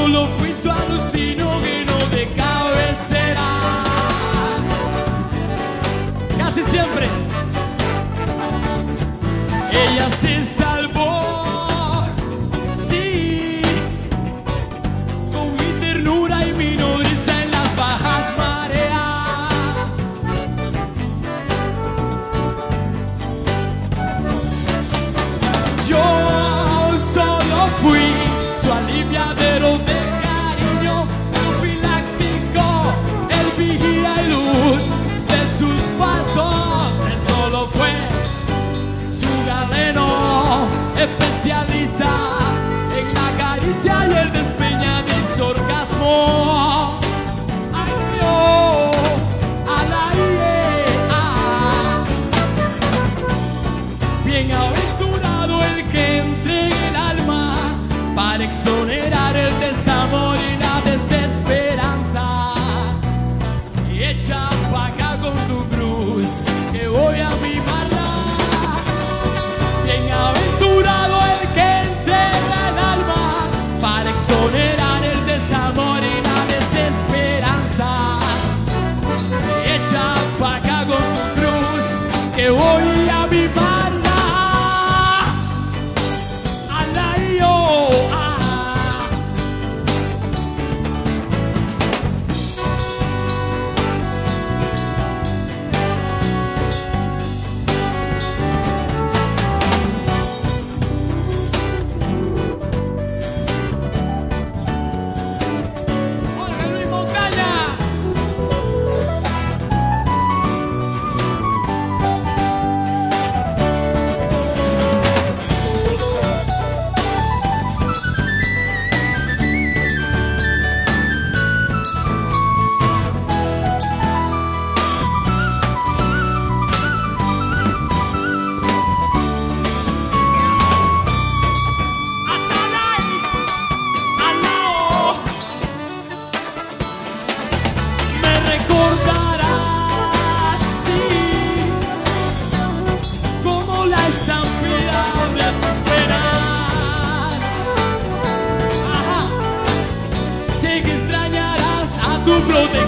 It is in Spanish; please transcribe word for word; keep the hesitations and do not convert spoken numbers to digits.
solo fui su alucino lleno de cabecera. Casi siempre ella se salvó, sí, con mi ternura y mi nodriza en las bajas mareas. Yo solo fui su aliviadero de cariño, profiláctico, el vigía y luz de sus pasos. Él solo fue su galeno, especialista en la caricia y el despeñadizo orgasmo. Ay, oh, a la idea. Bienaventurado el que entregue el alma para exonerar el desamor y la desesperanza. Y echa pa' acá con tu cruz, que voy a mimarla. Bienaventurado el que entrega el alma para exonerar el desamor y la desesperanza. Y echa pa' acá con tu cruz, que voy a mimarla. Tu protección.